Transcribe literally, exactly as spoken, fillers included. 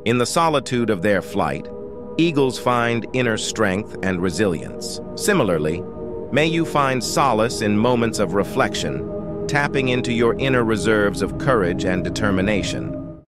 In the solitude of their flight, eagles find inner strength and resilience. Similarly, may you find solace in moments of reflection, tapping into your inner reserves of courage and determination.